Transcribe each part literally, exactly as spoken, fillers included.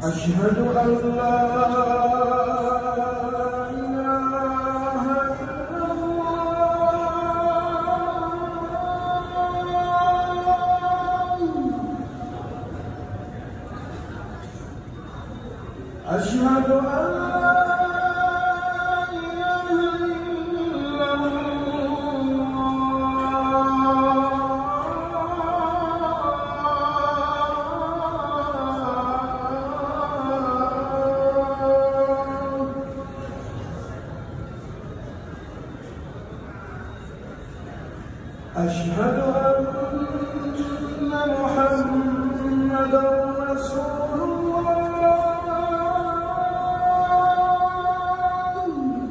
أشهد أن لا إله إلا الله. أشهد أن لا إله إلا أشهد أن محمدًا رسول الله.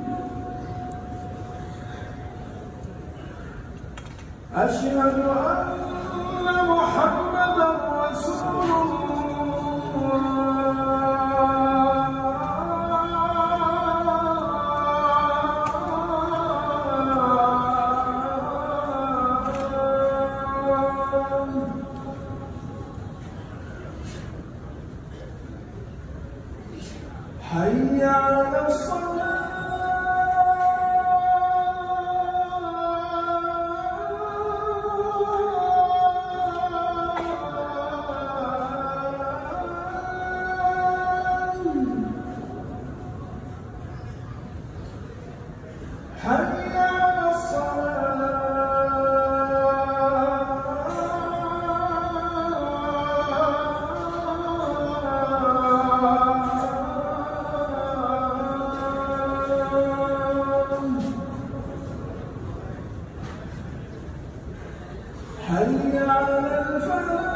أشهد أن محمدًا رسول حي على الصلاة. حي على الصلاة. حي على الفلاح.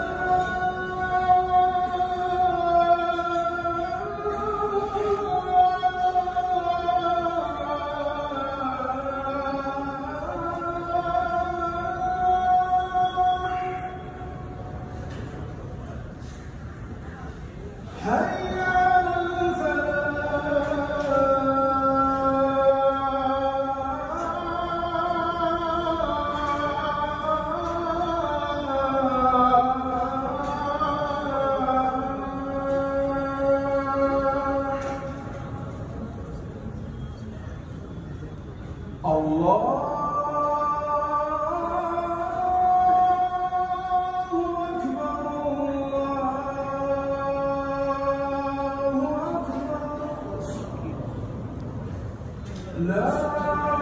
حي على الله أكبر. الله أكبر. لا